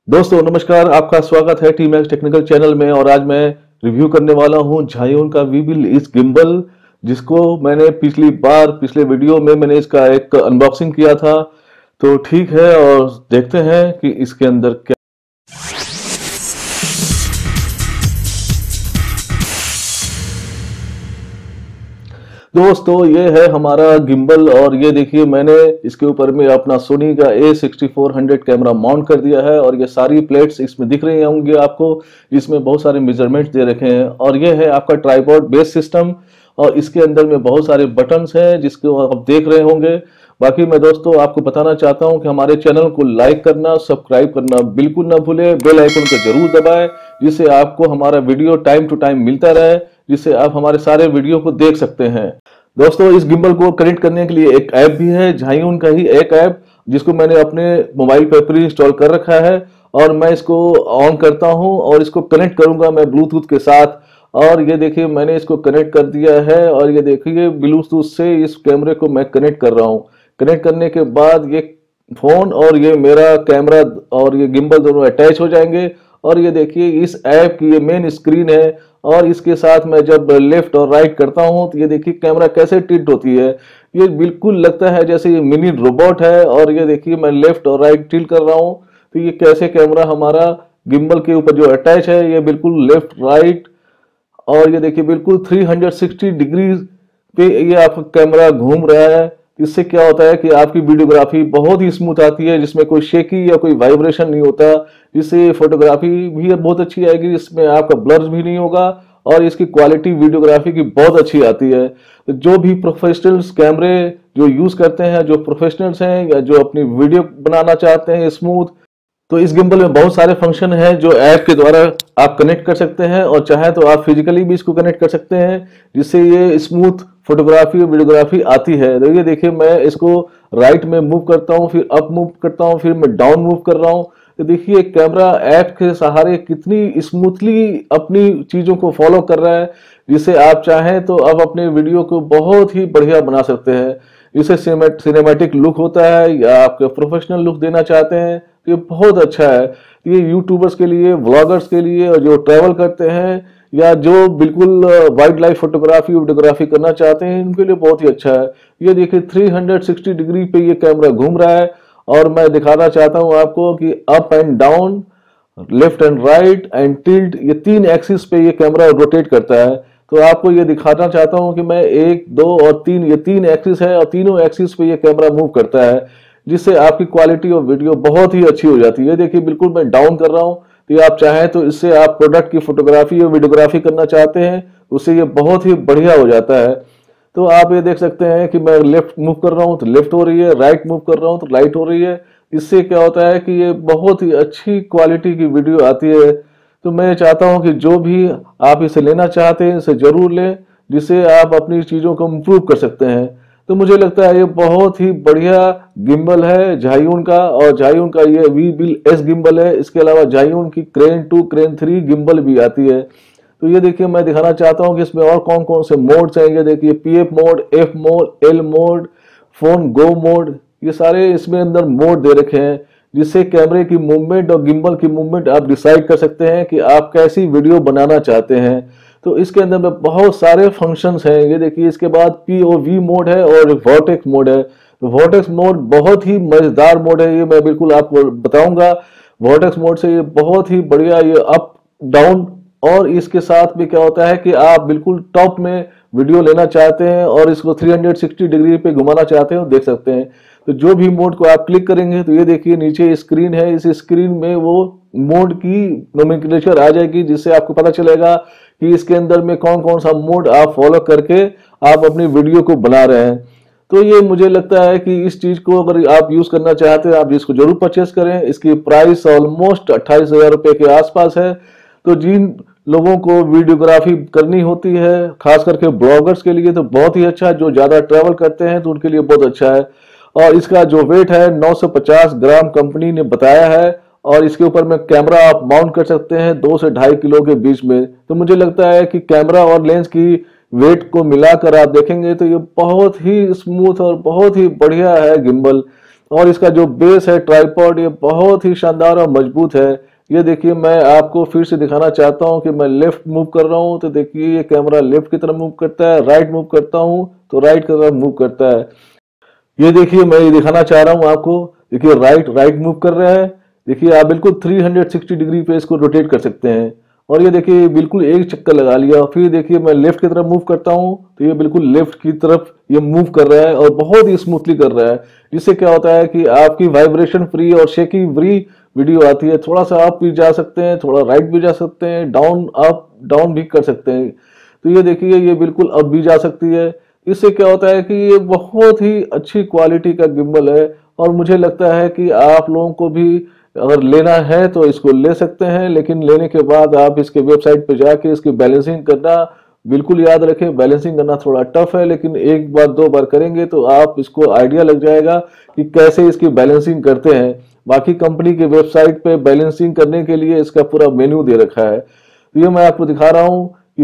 दोस्तों नमस्कार, आपका स्वागत है टी मैक्स टेक्निकल चैनल में। और आज मैं रिव्यू करने वाला हूं झायोन का वीबिल इस गिम्बल, जिसको मैंने पिछले वीडियो में मैंने इसका एक अनबॉक्सिंग किया था। तो ठीक है, और देखते हैं कि इसके अंदर क्या। दोस्तों ये है हमारा गिम्बल, और ये देखिए मैंने इसके ऊपर में अपना सोनी का A6400 कैमरा माउंट कर दिया है। और ये सारी प्लेट्स इसमें दिख रही होंगी आपको, जिसमें बहुत सारे मेजरमेंट्स दे रखे हैं। और ये है आपका ट्राइपॉड बेस सिस्टम, और इसके अंदर में बहुत सारे बटन्स हैं जिसको आप देख रहे होंगे। बाकी मैं दोस्तों आपको बताना चाहता हूं कि हमारे चैनल को लाइक करना, सब्सक्राइब करना बिल्कुल ना भूले, बेल आइकन को जरूर दबाएं, जिससे आपको हमारा वीडियो टाइम टू टाइम मिलता रहे, जिससे आप हमारे सारे वीडियो को देख सकते हैं। दोस्तों इस गिम्बल को कनेक्ट करने के लिए एक ऐप भी है, झायोन का ही एक ऐप, जिसको मैंने अपने मोबाइल पर प्री इंस्टॉल कर रखा है। और मैं इसको ऑन करता हूं और इसको कनेक्ट करूंगा मैं ब्लूटूथ के साथ। और ये देखिए मैंने इसको कनेक्ट कर दिया है, और ये देखिए ब्लूटूथ से इस कैमरे को मैं कनेक्ट कर रहा हूँ। कनेक्ट करने के बाद ये फोन और ये मेरा कैमरा और ये गिम्बल दोनों अटैच हो जाएंगे। और ये देखिए इस ऐप की ये मेन स्क्रीन है, और इसके साथ मैं जब लेफ्ट और राइट करता हूं तो ये देखिए कैमरा कैसे टिल्ट होती है। ये बिल्कुल लगता है जैसे ये मिनी रोबोट है। और ये देखिए मैं लेफ्ट और राइट टिल्ट कर रहा हूं तो ये कैसे कैमरा हमारा गिम्बल के ऊपर जो अटैच है ये बिल्कुल लेफ्ट राइट, और ये देखिए बिल्कुल 360 डिग्री पे ये आपका कैमरा घूम रहा है। इससे क्या होता है कि आपकी वीडियोग्राफी बहुत ही स्मूथ आती है, जिसमें कोई शेकी या कोई वाइब्रेशन नहीं होता, जिससे फोटोग्राफी भी बहुत अच्छी आएगी, इसमें आपका ब्लर भी नहीं होगा, और इसकी क्वालिटी वीडियोग्राफी की बहुत अच्छी आती है। तो जो भी प्रोफेशनल्स कैमरे जो यूज करते हैं, जो प्रोफेशनल्स हैं या जो अपनी वीडियो बनाना चाहते हैं स्मूथ, तो इस गिम्बल में बहुत सारे फंक्शन हैं जो ऐप के द्वारा आप कनेक्ट कर सकते हैं, और चाहे तो आप फिजिकली भी इसको कनेक्ट कर सकते हैं, जिससे ये स्मूथ फोटोग्राफी और वीडियोग्राफी आती है। तो ये देखिए मैं इसको राइट में मूव करता हूँ, फिर अप मूव करता हूँ, फिर मैं डाउन मूव कर रहा हूँ। तो देखिए कैमरा ऐप के सहारे कितनी स्मूथली अपनी चीजों को फॉलो कर रहा है, जिससे आप चाहें तो आप अपने वीडियो को बहुत ही बढ़िया बना सकते हैं। इसे सिनेमैटिक लुक होता है या आप प्रोफेशनल लुक देना चाहते हैं तो ये बहुत अच्छा है। ये यूट्यूबर्स के लिए, व्लॉगर्स के लिए, और जो ट्रैवल करते हैं या जो बिल्कुल वाइल्ड लाइफ फोटोग्राफी वीडियोग्राफी करना चाहते हैं, इनके लिए बहुत ही अच्छा है। ये देखिए 360 डिग्री पे ये कैमरा घूम रहा है, और मैं दिखाना चाहता हूं आपको कि up and down, left and right and tilt, ये 3 एक्सिस पे ये कैमरा रोटेट करता है। तो आपको ये दिखाना चाहता हूं कि मैं 1, 2 और 3, ये 3 एक्सिस है, और तीनों एक्सिस पे ये कैमरा मूव करता है, जिससे आपकी क्वालिटी ऑफ वीडियो बहुत ही अच्छी हो जाती है। देखिए बिल्कुल मैं डाउन कर रहा हूँ, तो आप चाहें तो इससे आप प्रोडक्ट की फोटोग्राफी और वीडियोग्राफी करना चाहते हैं, उससे ये बहुत ही बढ़िया हो जाता है। तो आप ये देख सकते हैं कि मैं लेफ्ट मूव कर रहा हूँ तो लेफ्ट हो रही है, राइट मूव कर रहा हूँ तो राइट हो रही है। इससे क्या होता है कि ये बहुत ही अच्छी क्वालिटी की वीडियो आती है। तो मैं चाहता हूं कि जो भी आप इसे लेना चाहते हैं इसे जरूर लें, जिससे आप अपनी चीजों को इम्प्रूव कर सकते हैं। तो मुझे लगता है ये बहुत ही बढ़िया गिम्बल है झायोन का, और झायोन का ये वीबिल एस गिम्बल है। इसके अलावा झायोन की क्रेन 2, क्रेन 3 गिम्बल भी आती है। तो ये देखिए मैं दिखाना चाहता हूं कि इसमें और कौन कौन से मोड्स हैं। ये देखिए PF mode, F mode, L mode, phone go mode, ये सारे इसमें अंदर मोड दे रखे हैं, जिससे कैमरे की मूवमेंट और गिम्बल की मूवमेंट आप डिसाइड कर सकते हैं कि आप कैसी वीडियो बनाना चाहते हैं। तो इसके अंदर में बहुत सारे फंक्शंस हैं। ये देखिए इसके बाद पीओवी मोड है और वॉर्टेक्स मोड है। तो वॉर्टेक्स मोड बहुत ही मजेदार मोड है, ये मैं बिल्कुल आपको बताऊंगा। वॉर्टेक्स मोड से ये बहुत ही बढ़िया ये अप डाउन, और इसके साथ भी क्या होता है कि आप बिल्कुल टॉप में वीडियो लेना चाहते हैं और इसको 360 डिग्री पे घुमाना चाहते हैं, देख सकते हैं। तो जो भी मोड को आप क्लिक करेंगे तो ये देखिए नीचे स्क्रीन है, इस स्क्रीन में वो मोड की नोमेनक्लेचर आ जाएगी, जिससे आपको पता चलेगा कि इसके अंदर में कौन कौन सा मोड आप फॉलो करके आप अपनी वीडियो को बना रहे हैं। तो ये मुझे लगता है कि इस चीज को अगर आप यूज करना चाहते हैं आप इसको जरूर परचेस करें। इसकी प्राइस ऑलमोस्ट 28,000 रुपए के आसपास है। तो जिन लोगों को वीडियोग्राफी करनी होती है, खास करके ब्लॉगर्स के लिए तो बहुत ही अच्छा है, जो ज्यादा ट्रैवल करते हैं तो उनके लिए बहुत अच्छा है। और इसका जो वेट है 950 ग्राम कंपनी ने बताया है, और इसके ऊपर में कैमरा आप माउंट कर सकते हैं 2 से 2.5 किलो के बीच में। तो मुझे लगता है कि कैमरा और लेंस की वेट को मिलाकर आप देखेंगे तो ये बहुत ही स्मूथ और बहुत ही बढ़िया है गिम्बल। और इसका जो बेस है ट्राइपॉड, ये बहुत ही शानदार और मजबूत है। ये देखिए, मैं आपको फिर से दिखाना चाहता हूँ कि मैं लेफ्ट मूव कर रहा हूँ तो देखिए ये कैमरा लेफ्ट की तरफ मूव करता है, राइट मूव करता हूँ तो राइट की तरफ मूव करता है। ये देखिए, मैं ये दिखाना चाह रहा हूँ आपको, देखिए राइट राइट मूव कर रहा है। देखिए आप बिल्कुल 360 डिग्री पे इसको रोटेट कर सकते हैं। और ये देखिए बिल्कुल एक चक्कर लगा लिया। फिर देखिए मैं लेफ्ट की तरफ मूव करता हूँ तो ये बिल्कुल लेफ्ट की तरफ ये मूव कर रहा है और बहुत ही स्मूथली कर रहा है। जिससे क्या होता है कि आपकी वाइब्रेशन फ्री और शेकी फ्री वीडियो आती है। थोड़ा सा अप भी जा सकते हैं, थोड़ा राइट भी जा सकते हैं, डाउन अप डाउन भी कर सकते हैं। तो ये देखिए ये बिल्कुल अप भी जा सकती है। इससे क्या होता है कि ये बहुत ही अच्छी क्वालिटी का गिम्बल है और मुझे लगता है कि आप लोगों को भी अगर लेना है तो इसको ले सकते हैं। लेकिन लेने के बाद आप इसके वेबसाइट पे जाके इसकी बैलेंसिंग करना बिल्कुल याद रखें। बैलेंसिंग करना थोड़ा टफ है, लेकिन एक बार दो बार करेंगे तो आप इसको आइडिया लग जाएगा कि कैसे इसकी बैलेंसिंग करते हैं। बाकी कंपनी के वेबसाइट पे बैलेंसिंग करने के लिए इसका पूरा मेन्यू दे रखा है। तो ये मैं आपको दिखा रहा हूँ कि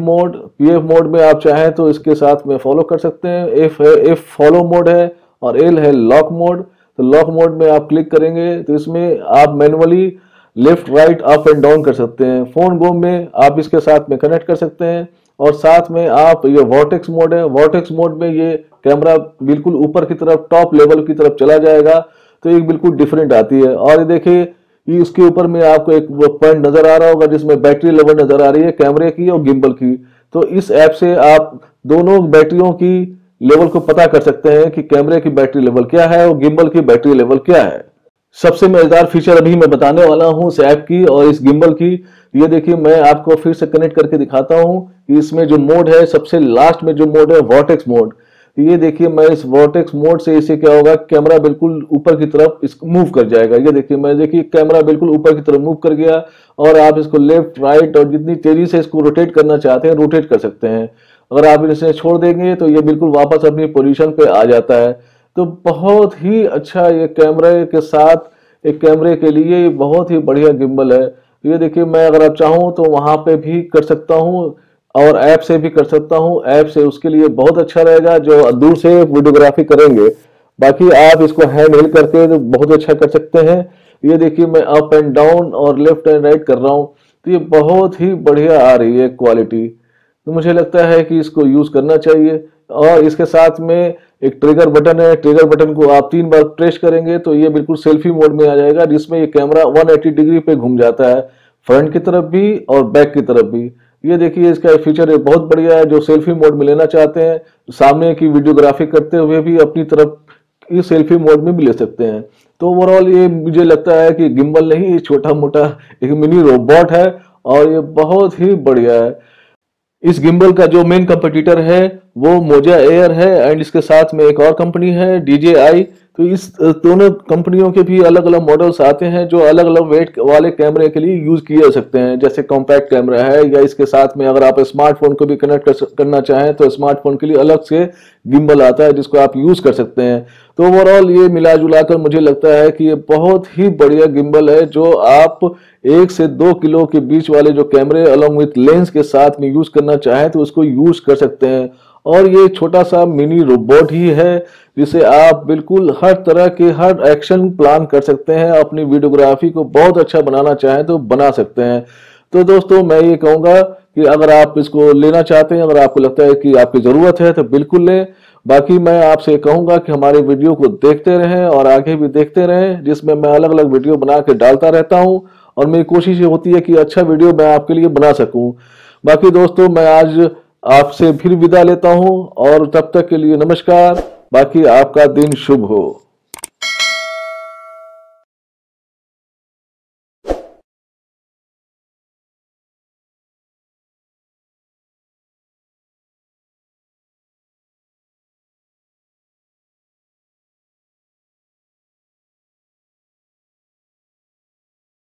पीएफ मोड में आप चाहें तो इसके साथ में फॉलो कर सकते हैं। एफ फॉलो मोड है और एल है लॉक मोड। तो लॉक मोड में आप क्लिक करेंगे तो इसमें आप manually left right up and down कर सकते हैं। फोन गो में आप इसके साथ में कनेक्ट कर सकते हैं और साथ में आप ये वॉर्टेक्स मोड है। वॉर्टेक्स मोड में ये कैमरा बिल्कुल ऊपर की तरफ टॉप लेवल की तरफ चला जाएगा तो एक बिल्कुल डिफरेंट आती है। और ये देखिए ये उसके ऊपर में आपको एक पॉइंट नजर आ रहा होगा जिसमें बैटरी लेवल नजर आ रही है कैमरे की और गिम्बल की। तो इस ऐप से आप दोनों बैटरियों की लेवल को पता कर सकते हैं कि कैमरे की बैटरी लेवल क्या है और गिम्बल की बैटरी लेवल क्या है। सबसे मजेदार फीचर अभी मैं बताने वाला हूं इस ऐप की और इस गिम्बल की। ये देखिए मैं आपको फिर से कनेक्ट करके दिखाता हूं कि इसमें जो मोड है, सबसे लास्ट में जो मोड है वॉर्टेक्स मोड। ये देखिए मैं इस वॉर्टेक्स मोड से इससे क्या होगा, कैमरा बिल्कुल ऊपर की तरफ मूव कर जाएगा। ये देखिए मैं देखिए कैमरा बिल्कुल ऊपर की तरफ मूव कर गया और आप इसको लेफ्ट राइट और जितनी तेजी से इसको रोटेट करना चाहते हैं रोटेट कर सकते हैं। अगर आप इसे छोड़ देंगे तो ये बिल्कुल वापस अपनी पोजीशन पे आ जाता है। तो बहुत ही अच्छा ये कैमरे के साथ एक कैमरे के लिए बहुत ही बढ़िया गिम्बल है। ये देखिए मैं अगर आप चाहूँ तो वहां पे भी कर सकता हूँ और ऐप से भी कर सकता हूँ। ऐप से उसके लिए बहुत अच्छा रहेगा जो दूर से वीडियोग्राफी करेंगे। बाकी आप इसको हैंड हेल्ड करके तो बहुत अच्छा कर सकते हैं। ये देखिए मैं अप एंड डाउन और लेफ्ट एंड राइट कर रहा हूँ तो ये बहुत ही बढ़िया आ रही है क्वालिटी। तो मुझे लगता है कि इसको यूज करना चाहिए। और इसके साथ में एक ट्रिगर बटन है। ट्रिगर बटन को आप 3 बार प्रेस करेंगे तो ये बिल्कुल सेल्फी मोड में आ जाएगा, जिसमें ये कैमरा 180 डिग्री पे घूम जाता है, फ्रंट की तरफ भी और बैक की तरफ भी। ये देखिए इसका फीचर बहुत बढ़िया है। जो सेल्फी मोड में लेना चाहते हैं, सामने की वीडियोग्राफी करते हुए भी अपनी तरफ ये सेल्फी मोड में भी ले सकते हैं। तो ओवरऑल ये मुझे लगता है कि गिम्बल नहीं, ये छोटा मोटा एक मिनी रोबोट है और ये बहुत ही बढ़िया है। इस गिम्बल का जो मेन कंपटीटर है वो मोजा एयर है एंड इसके साथ में एक और कंपनी है DJI। तो इस दोनों कंपनियों के भी अलग अलग मॉडल्स आते हैं जो अलग अलग वेट वाले कैमरे के लिए यूज किए जा सकते हैं। जैसे कॉम्पैक्ट कैमरा है या इसके साथ में अगर आप स्मार्टफोन को भी कनेक्ट करना चाहें तो स्मार्टफोन के लिए अलग से गिम्बल आता है जिसको आप यूज कर सकते हैं। तो ओवरऑल ये मिला जुला कर मुझे लगता है कि ये बहुत ही बढ़िया गिम्बल है जो आप 1 से 2 किलो के बीच वाले जो कैमरे अलॉन्ग विथ लेंस के साथ में यूज करना चाहें तो उसको यूज कर सकते हैं। और ये छोटा सा मिनी रोबोट ही है जिसे आप बिल्कुल हर तरह के हर एक्शन प्लान कर सकते हैं। अपनी वीडियोग्राफी को बहुत अच्छा बनाना चाहें तो बना सकते हैं। तो दोस्तों मैं ये कहूंगा कि अगर आप इसको लेना चाहते हैं, अगर आपको लगता है कि आपकी जरूरत है तो बिल्कुल लें। बाकी मैं आपसे कहूंगा कि हमारे वीडियो को देखते रहें और आगे भी देखते रहें, जिसमें मैं अलग अलग वीडियो बना के डालता रहता हूं और मेरी कोशिश ये होती है कि अच्छा वीडियो मैं आपके लिए बना सकूं। बाकी दोस्तों मैं आज आपसे फिर विदा लेता हूं और तब तक के लिए नमस्कार। बाकी आपका दिन शुभ हो।